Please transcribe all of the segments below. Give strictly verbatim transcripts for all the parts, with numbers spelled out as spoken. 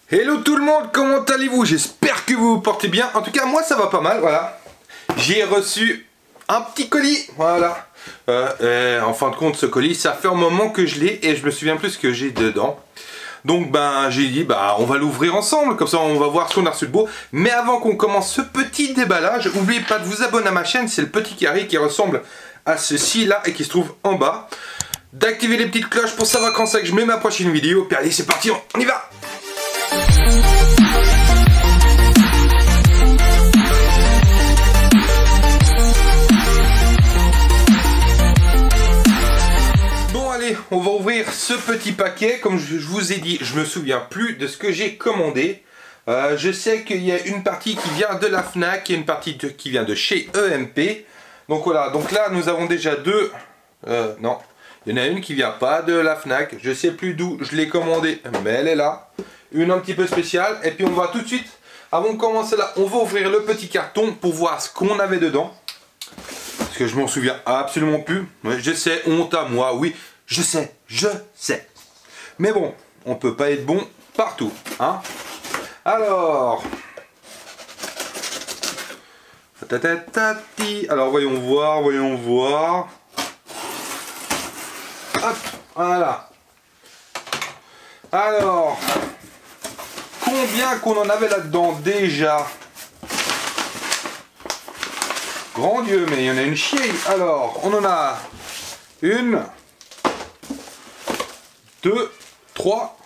Hello tout le monde, comment allez-vous? J'espère que vous vous portez bien. En tout cas, moi ça va pas mal, voilà. J'ai reçu un petit colis, voilà. Euh, et en fin de compte, ce colis, ça fait un moment que je l'ai et je me souviens plus ce que j'ai dedans. Donc ben j'ai dit bah on va l'ouvrir ensemble, comme ça on va voir ce qu'on a reçu de beau. Mais avant qu'on commence ce petit déballage, n'oubliez pas de vous abonner à ma chaîne, c'est le petit carré qui ressemble à ceci là et qui se trouve en bas. D'activer les petites cloches pour savoir quand c'est que je mets ma prochaine vidéo. Puis allez c'est parti, on y va. Bon allez, on va ouvrir ce petit paquet. Comme je vous ai dit, je me souviens plus de ce que j'ai commandé. Euh, je sais qu'il y a une partie qui vient de la Fnac et une partie de, qui vient de chez E M P. Donc voilà, donc là nous avons déjà deux. Euh, non, il y en a une qui vient pas de la Fnac. Je sais plus d'où je l'ai commandée, mais elle est là. Une un petit peu spéciale. Et puis on va tout de suite, avant de commencer là, on va ouvrir le petit carton pour voir ce qu'on avait dedans. Parce que je m'en souviens absolument plus. Je sais, honte à moi, oui, je sais, je sais. Mais bon, on peut pas être bon partout, hein. Alors, alors voyons voir, voyons voir. Hop, voilà. Alors, combien qu'on en avait là-dedans déjà? Grand Dieu, mais il y en a une chier. Alors, on en a une, deux, trois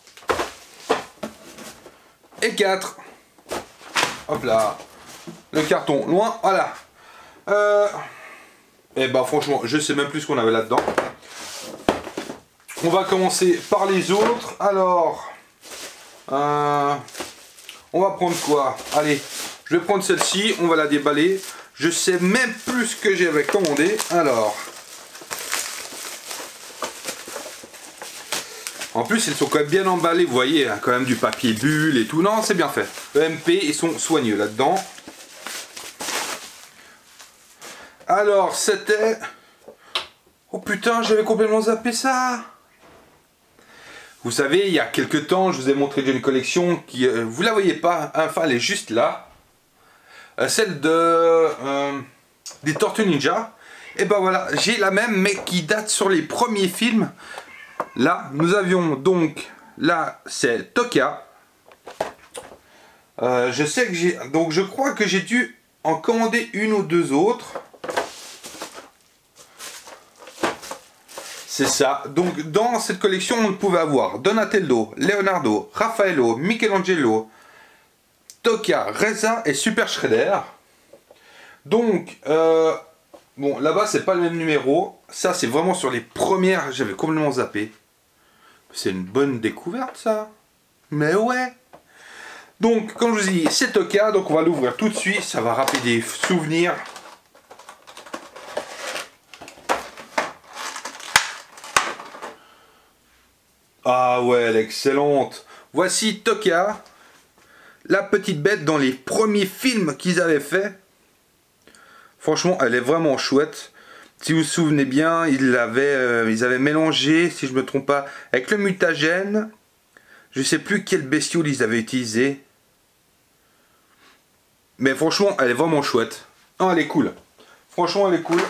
et quatre. Hop là. Le carton, loin, voilà. Euh, et bah franchement, je sais même plus ce qu'on avait là-dedans. On va commencer par les autres. Alors, euh, on va prendre quoi? Allez, je vais prendre celle-ci, on va la déballer. Je sais même plus ce que j'avais commandé. Alors, en plus, ils sont quand même bien emballés. Vous voyez, hein, quand même du papier bulle et tout. Non, c'est bien fait. E M P, ils sont soigneux là-dedans. Alors, c'était... Oh putain, j'avais complètement zappé ça. Vous savez, il y a quelques temps, je vous ai montré d'une collection qui... Euh, vous la voyez pas, enfin, elle est juste là. Euh, celle de... Euh, des Tortues Ninja. Et ben voilà, j'ai la même, mais qui date sur les premiers films. Là, nous avions donc... Là, c'est Toka. Euh, je sais que j'ai... Donc, je crois que j'ai dû en commander une ou deux autres. C'est ça. Donc, dans cette collection, on pouvait avoir Donatello, Leonardo, Raffaello, Michelangelo, Toka, Reza et Super Shredder. Donc, euh, bon, là-bas, c'est pas le même numéro. Ça, c'est vraiment sur les premières. J'avais complètement zappé. C'est une bonne découverte, ça. Mais ouais. Donc, comme je vous ai dit, c'est Toka. Donc, on va l'ouvrir tout de suite. Ça va rappeler des souvenirs. Ah ouais, elle est excellente. Voici Toka, la petite bête dans les premiers films qu'ils avaient fait. Franchement, elle est vraiment chouette. Si vous vous souvenez bien, ils avaient, euh, ils avaient mélangé, si je ne me trompe pas, avec le mutagène. Je ne sais plus quelle bestiole ils avaient utilisé. Mais franchement, elle est vraiment chouette. Ah, elle est cool. Franchement, elle est cool.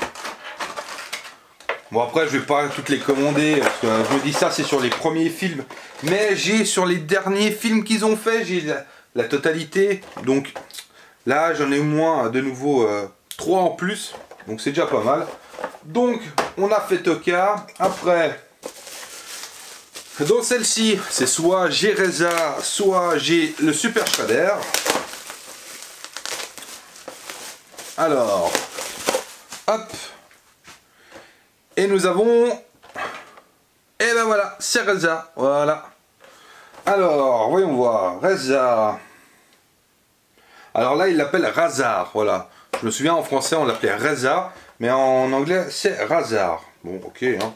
Bon après je vais pas toutes les commander parce que je me dis ça c'est sur les premiers films, mais j'ai sur les derniers films qu'ils ont fait, j'ai la, la totalité, donc là j'en ai au moins de nouveau euh, trois en plus, donc c'est déjà pas mal. Donc on a fait Toka, après dans celle-ci c'est soit j'ai Reza, soit j'ai le Super Shredder. Alors hop. Et nous avons... Et ben voilà, c'est Reza. Voilà. Alors, voyons voir. Reza. Alors là, il l'appelle Razar. Voilà. Je me souviens, en français, on l'appelait Reza. Mais en anglais, c'est Razar. Bon, ok. Hein.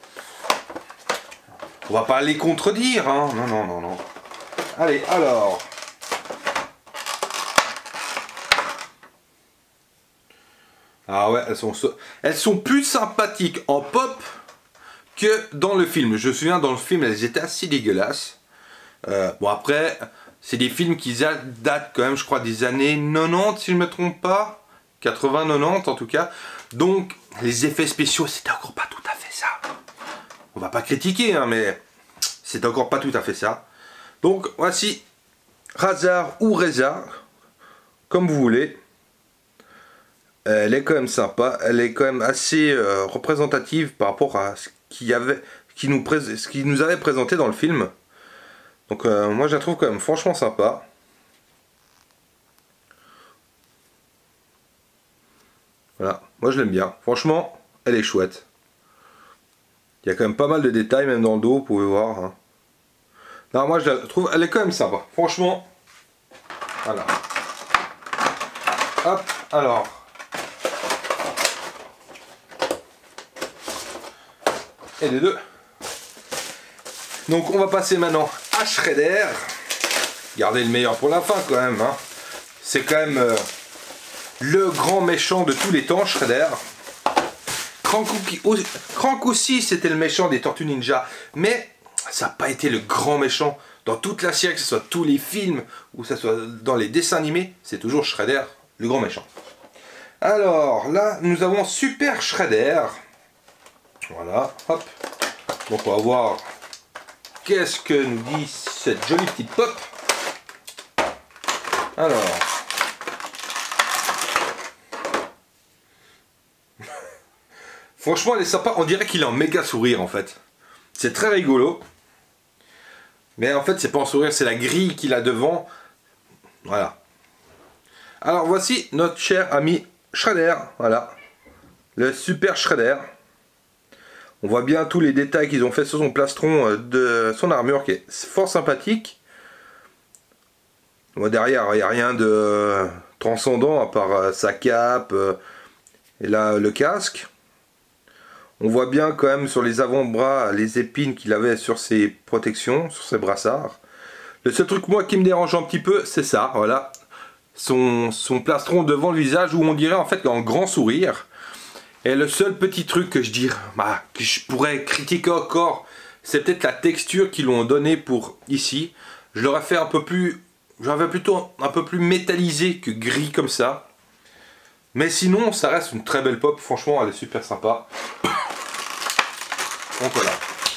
On va pas les contredire. Hein. Non, non, non, non. Allez, alors... Ah ouais, elles sont, elles sont plus sympathiques en pop que dans le film. Je me souviens, dans le film, elles étaient assez dégueulasses. Euh, bon après, c'est des films qui datent quand même, je crois, des années quatre-vingt-dix si je ne me trompe pas. quatre-vingts quatre-vingt-dix en tout cas. Donc les effets spéciaux, c'était encore pas tout à fait ça. On va pas critiquer, hein, mais c'est encore pas tout à fait ça. Donc voici Razar ou Reza, comme vous voulez. Elle est quand même sympa, elle est quand même assez euh, représentative par rapport à ce qu'il y avait, qui nous, ce qui nous avait présenté dans le film. Donc euh, moi je la trouve quand même franchement sympa. Voilà, moi je l'aime bien. Franchement, elle est chouette. Il y a quand même pas mal de détails, même dans le dos, vous pouvez voir. Hein. Non, moi je la trouve, elle est quand même sympa. Franchement, voilà. Hop, alors. Et les deux. Donc on va passer maintenant à Shredder. Gardez le meilleur pour la fin quand même. Hein. C'est quand même euh, le grand méchant de tous les temps, Shredder. Crank aussi, c'était le méchant des Tortues Ninja. Mais ça n'a pas été le grand méchant dans toute la série, que ce soit tous les films ou que ce soit dans les dessins animés. C'est toujours Shredder, le grand méchant. Alors là, nous avons Super Shredder. Voilà, hop. Donc on va voir qu'est-ce que nous dit cette jolie petite pop. Alors. Franchement elle est sympa, on dirait qu'il est en méga sourire en fait. C'est très rigolo. Mais en fait c'est pas un sourire, c'est la grille qu'il a devant. Voilà. Alors voici notre cher ami Shredder. Voilà. Le Super Shredder. On voit bien tous les détails qu'ils ont fait sur son plastron de son armure qui est fort sympathique. Moi derrière il n'y a rien de transcendant à part sa cape et là le casque. On voit bien quand même sur les avant-bras les épines qu'il avait sur ses protections, sur ses brassards. Le seul truc moi qui me dérange un petit peu c'est ça, voilà. Son, son plastron devant le visage où on dirait en fait un grand sourire. Et le seul petit truc que je dirais, bah, que je pourrais critiquer encore, c'est peut-être la texture qu'ils l'ont donné pour ici. Je l'aurais fait un peu plus, j'aurais plutôt un peu plus métallisé que gris comme ça. Mais sinon, ça reste une très belle pop. Franchement, elle est super sympa. Donc voilà.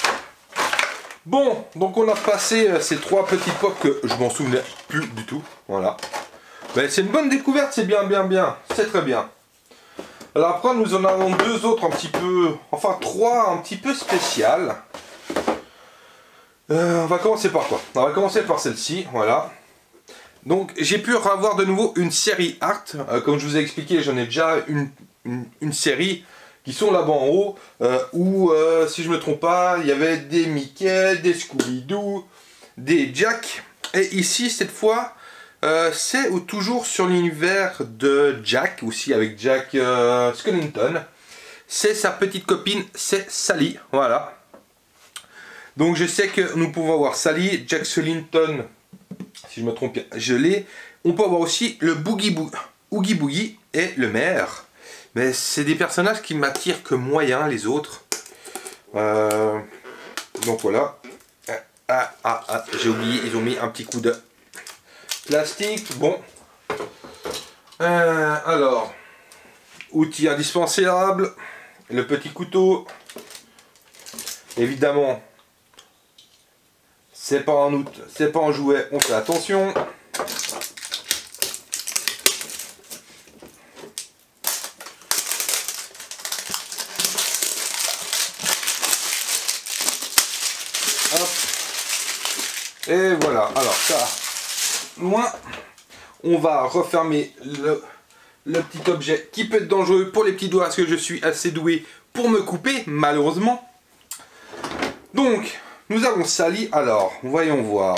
Bon, donc on a passé ces trois petites pop que je m'en souvenais plus du tout. Voilà. Mais c'est une bonne découverte, c'est bien, bien, bien. C'est très bien. Alors après nous en avons deux autres un petit peu, enfin trois un petit peu spéciales. Euh, on va commencer par quoi? On va commencer par celle-ci, voilà. Donc j'ai pu avoir de nouveau une série art. Euh, comme je vous ai expliqué, j'en ai déjà une, une, une série qui sont là-bas en haut, euh, où euh, si je me trompe pas, il y avait des Mickey, des Scooby-Doo, des Jack. Et ici cette fois, Euh, c'est toujours sur l'univers de Jack, aussi avec Jack euh, Skellington. C'est sa petite copine, c'est Sally, voilà. Donc je sais que nous pouvons avoir Sally, Jack Skellington, si je me trompe bien, je l'ai. On peut avoir aussi le Boogie Boogie, Oogie Boogie et le maire. Mais c'est des personnages qui m'attirent que moyen, les autres. Euh, donc voilà. Ah, ah, ah, j'ai oublié, ils ont mis un petit coup de plastique. Bon. Euh, alors, outils indispensables. Le petit couteau. Évidemment, c'est pas un outil, c'est pas un jouet, on fait attention. Hop. Et voilà, alors ça, loin. On va refermer le, le petit objet qui peut être dangereux pour les petits doigts, parce que je suis assez doué pour me couper, malheureusement. Donc, nous avons Sally. Alors, voyons voir.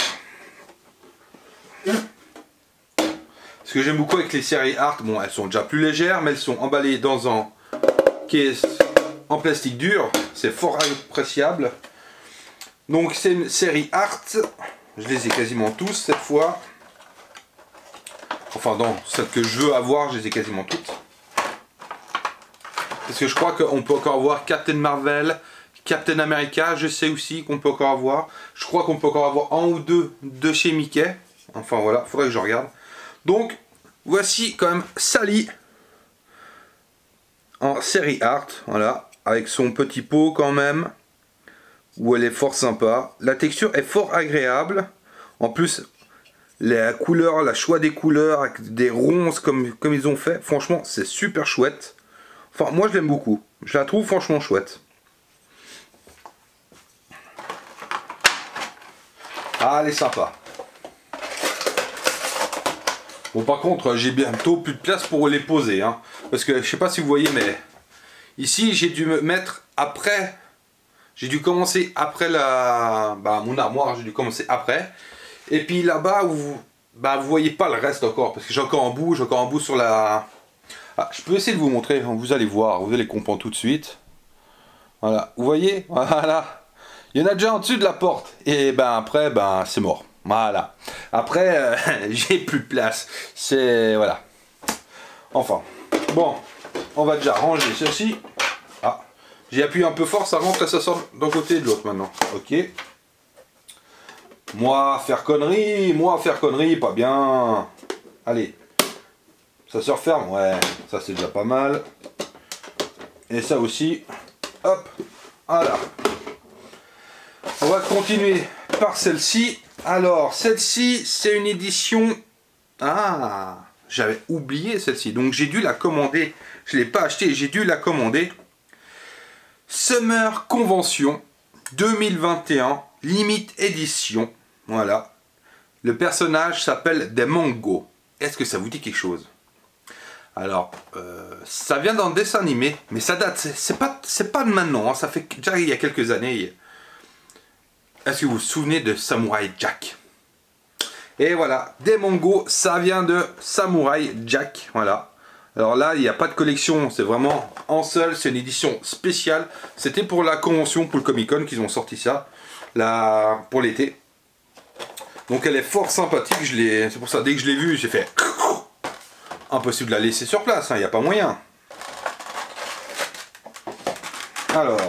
Ce que j'aime beaucoup avec les séries art, bon, elles sont déjà plus légères, mais elles sont emballées dans un caisse en plastique dur. C'est fort appréciable. Donc, c'est une série art. Je les ai quasiment tous cette fois. Enfin, dans celles que je veux avoir, je les ai quasiment toutes. Parce que je crois qu'on peut encore avoir Captain Marvel, Captain America, je sais aussi qu'on peut encore avoir. Je crois qu'on peut encore avoir un ou deux de chez Mickey. Enfin voilà, faudrait que je regarde. Donc, voici quand même Sally en série art, voilà, avec son petit pot quand même, où elle est fort sympa. La texture est fort agréable. En plus, la couleur, la choix des couleurs, avec des ronces comme, comme ils ont fait, franchement, c'est super chouette. Enfin, moi je l'aime beaucoup. Je la trouve franchement chouette. Ah, elle est sympa. Bon, par contre, j'ai bientôt plus de place pour les poser, hein, parce que je sais pas si vous voyez, mais ici j'ai dû me mettre après. J'ai dû commencer après la, bah, mon armoire, j'ai dû commencer après. Et puis là-bas, vous, bah, vous voyez pas le reste encore, parce que j'ai encore un bout, j'ai encore un bout sur la. Ah, je peux essayer de vous montrer. Vous allez voir, vous allez comprendre tout de suite. Voilà, vous voyez, voilà. Il y en a déjà en dessus de la porte. Et ben après, ben c'est mort. Voilà. Après, euh, j'ai plus de place. C'est... Voilà. Enfin. Bon. On va déjà ranger ceci. Ah. J'ai appuyé un peu fort, ça rentre et ça sort d'un côté et de l'autre maintenant. Ok. Moi, faire connerie. Moi, faire connerie, pas bien. Allez. Ça se referme. Ouais. Ça, c'est déjà pas mal. Et ça aussi. Hop. Voilà. On va continuer par celle-ci. Alors, celle-ci, c'est une édition... Ah, j'avais oublié celle-ci. Donc, j'ai dû la commander. Je ne l'ai pas achetée, j'ai dû la commander. Summer Convention deux mille vingt et un, Limite Édition. Voilà. Le personnage s'appelle des Mango. Est-ce que ça vous dit quelque chose? Alors, euh, ça vient d'un dessin animé, mais ça date. C'est pas, c'est pas de maintenant. Hein, ça fait déjà il y a quelques années. Est-ce que vous vous souvenez de Samurai Jack? Et voilà, des mangos, ça vient de Samurai Jack, voilà. Alors là, il n'y a pas de collection, c'est vraiment en seul, c'est une édition spéciale. C'était pour la convention, pour le Comic Con qu'ils ont sorti ça, là, pour l'été. Donc elle est fort sympathique, c'est pour ça, dès que je l'ai vue, j'ai fait... Impossible de la laisser sur place, il hein, n'y a pas moyen. Alors...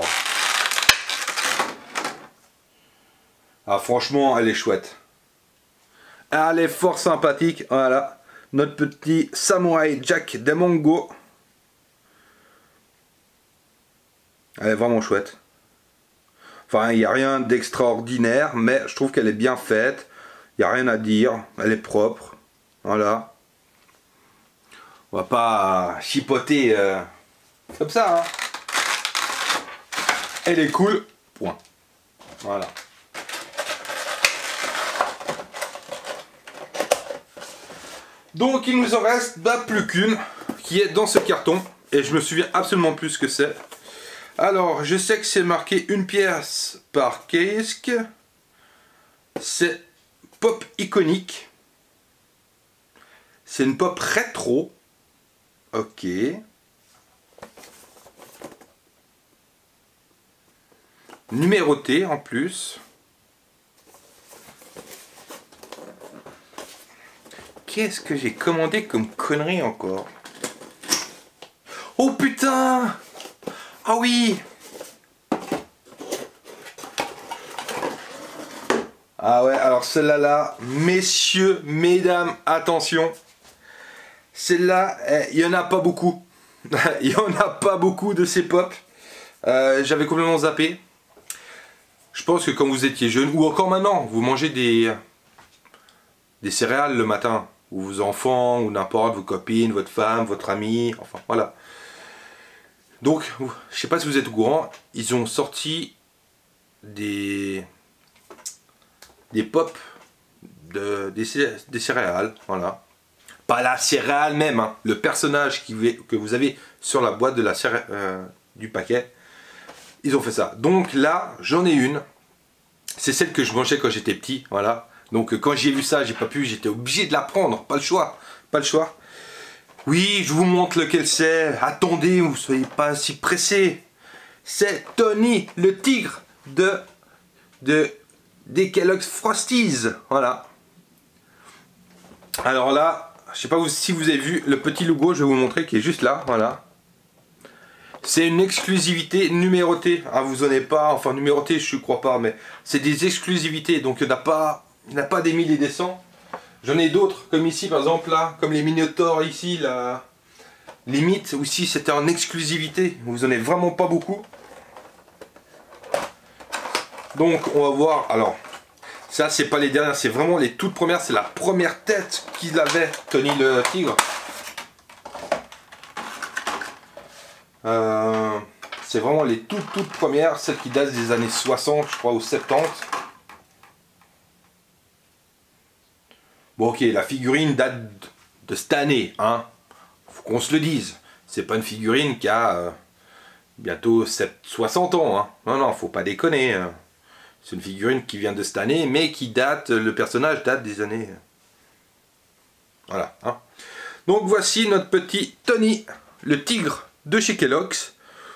Ah franchement, elle est chouette. Elle est fort sympathique, voilà. Notre petit Samurai Jack des Mango. Elle est vraiment chouette. Enfin, il n'y a rien d'extraordinaire, mais je trouve qu'elle est bien faite. Il n'y a rien à dire, elle est propre. Voilà. On va pas chipoter euh, comme ça. Hein. Elle est cool, point. Voilà. Donc il nous en reste bah, plus qu'une qui est dans ce carton et je me souviens absolument plus ce que c'est. Alors je sais que c'est marqué une pièce par Keisk. C'est pop iconique. C'est une pop rétro. Ok. Numérotée en plus. Qu'est-ce que j'ai commandé comme connerie encore? Oh putain! Ah oui! Ah ouais, alors celle-là, là, messieurs, mesdames, attention. Celle-là, il n'y en a pas beaucoup. Il n'y en a pas beaucoup de ces pop. Euh, J'avais complètement zappé. Je pense que quand vous étiez jeune, ou encore maintenant, vous mangez des, des céréales le matin. Ou vos enfants, ou n'importe, vos copines, votre femme, votre ami, enfin voilà. Donc, je sais pas si vous êtes au courant, ils ont sorti des des pop de, des, des céréales, voilà. Pas la céréale même, hein, le personnage qui, que vous avez sur la boîte de la céréale, euh, du paquet. Ils ont fait ça. Donc là, j'en ai une. C'est celle que je mangeais quand j'étais petit, voilà. Donc quand j'ai vu ça, j'ai pas pu, j'étais obligé de la prendre, pas le choix, pas le choix. Oui, je vous montre lequel c'est. Attendez, vous soyez pas si pressés. C'est Tony, le tigre de de des Kellogg's Frosties, voilà. Alors là, je sais pas si vous avez vu le petit logo, je vais vous montrer qui est juste là, voilà. C'est une exclusivité numérotée. Ah, vous en avez pas, enfin numérotée, je ne crois pas, mais c'est des exclusivités. Donc il n'y en a pas, il n'y en a pas des mille et des cents. J'en ai d'autres, comme ici par exemple là, comme les Minotaurs ici, la limite aussi c'était en exclusivité. Vous en avez vraiment pas beaucoup. Donc on va voir. Alors ça c'est pas les dernières, c'est vraiment les toutes premières. C'est la première tête qu'il avait, Tony le tigre. Euh, c'est vraiment les toutes toutes premières, celles qui datent des années soixante, je crois, ou soixante-dix. Bon ok, la figurine date de cette année, hein. Faut qu'on se le dise. C'est pas une figurine qui a euh, bientôt soixante ans, hein. Non, non, faut pas déconner. Hein. C'est une figurine qui vient de cette année, mais qui date, le personnage date des années... Voilà, hein. Donc voici notre petit Tony, le tigre de chez Kellogg's.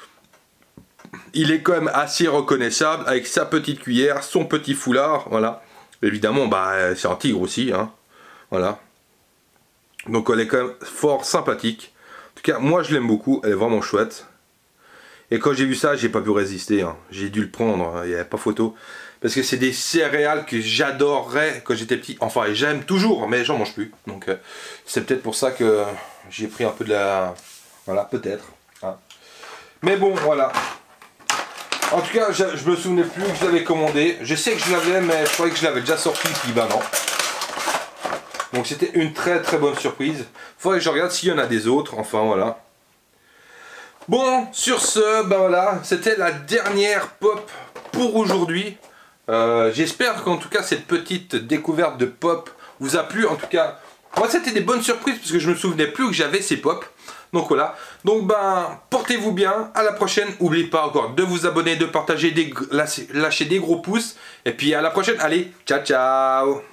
Il est quand même assez reconnaissable, avec sa petite cuillère, son petit foulard, voilà. Évidemment, bah, c'est un tigre aussi, hein. Voilà. Donc elle est quand même fort sympathique. En tout cas, moi je l'aime beaucoup, elle est vraiment chouette. Et quand j'ai vu ça, j'ai pas pu résister. Hein. J'ai dû le prendre, il n'y avait pas photo. Parce que c'est des céréales que j'adorerais quand j'étais petit. Enfin, j'aime toujours, mais j'en mange plus. Donc euh, c'est peut-être pour ça que j'ai pris un peu de la... Voilà, peut-être. Hein. Mais bon, voilà. En tout cas, je, je me souvenais plus que je l'avais commandé. Je sais que je l'avais, mais je croyais que je l'avais déjà sorti, puis ben non. Donc c'était une très très bonne surprise. Faudrait que je regarde s'il y en a des autres. Enfin voilà. Bon, sur ce, ben voilà, c'était la dernière pop pour aujourd'hui. Euh, J'espère qu'en tout cas cette petite découverte de pop vous a plu. En tout cas, moi c'était des bonnes surprises parce que je me souvenais plus que j'avais ces pop. Donc voilà. Donc ben, portez-vous bien. À la prochaine. N'oubliez pas encore de vous abonner, de partager, de lâcher des gros pouces. Et puis à la prochaine. Allez, ciao ciao.